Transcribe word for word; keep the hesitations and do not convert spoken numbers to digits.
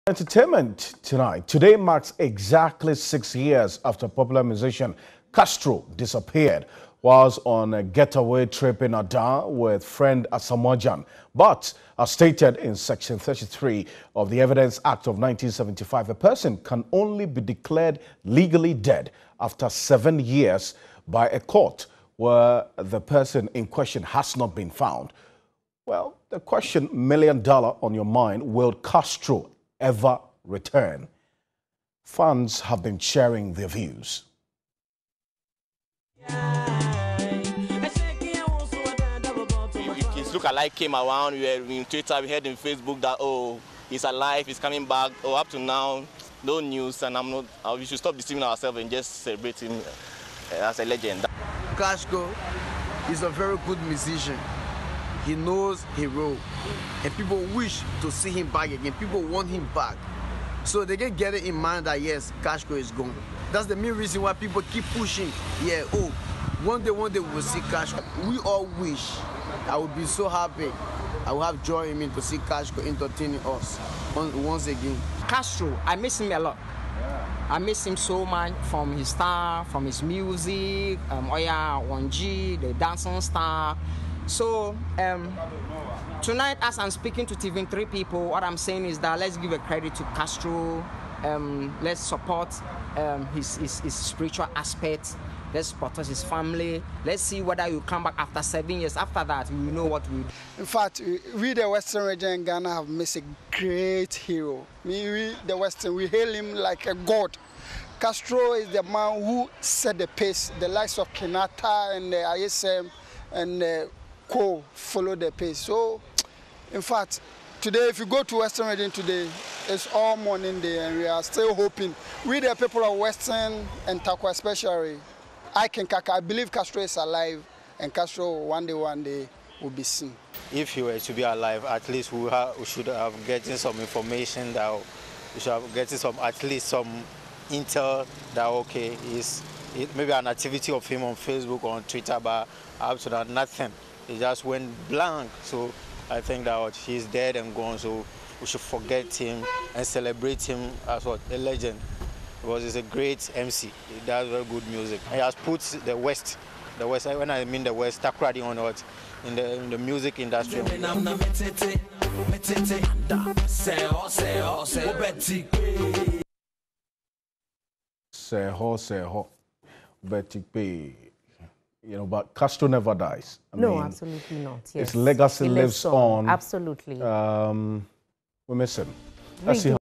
Entertainment tonight. Today marks exactly six years after popular musician Castro disappeared whilst on a getaway trip in Adan with friend Asamoah. But as stated in Section thirty-three of the Evidence Act of nineteen seventy-five, a person can only be declared legally dead after seven years by a court where the person in question has not been found. Well, the question, million dollar on your mind, will Castro ever return? Fans have been sharing their views. His look-alike came around. We were in Twitter, we heard in Facebook that, oh, he's alive, he's coming back. Oh, up to now, no news, and I'm not. Uh, we should stop deceiving ourselves and just celebrate him uh, as a legend. Castro is a very good musician. He knows he wrote, and people wish to see him back again. People want him back. So they can get it in mind that, yes, Castro is gone. That's the main reason why people keep pushing. Yeah, oh, one day, one day we will see Castro. We all wish. I would be so happy. I will have joy in me to see Castro entertaining us once again. Castro, I miss him a lot. Yeah. I miss him so much, from his style, from his music, um, Oya, one G, the dancing star. So um, tonight, as I'm speaking to T V three people, what I'm saying is that let's give a credit to Castro. Um, let's support um, his, his, his spiritual aspect. Let's support his family. Let's see whether you come back after seven years. After that, we will know what we do. In fact, we the Western region in Ghana have missed a great hero. We, we the Western, we hail him like a god. Castro is the man who set the pace. The likes of Kenyatta and the I S M and uh, Co follow the pace. So, in fact, today, if you go to Western region today, it's all morning day, and we are still hoping. We the people of Western and Takwa especially, I can Kaka, I believe Castro is alive, and Castro one day, one day will be seen. If he were to be alive, at least we, have, we should have getting some information that we should have getting some, at least some intel that okay, is it maybe an activity of him on Facebook or on Twitter, but up to that, nothing. It just went blank. So I think that he's dead and gone. So we should forget him and celebrate him as what, a legend. Because he's a great M C. He does very good music. He has put the West, the West. When I mean the West, Takoradi on what in the in the music industry. Seho, seho, Betty P. You know, but Castro never dies. I no, mean, absolutely not. Yes. His legacy He lives on. on. Absolutely. Um, we miss him. Let's see how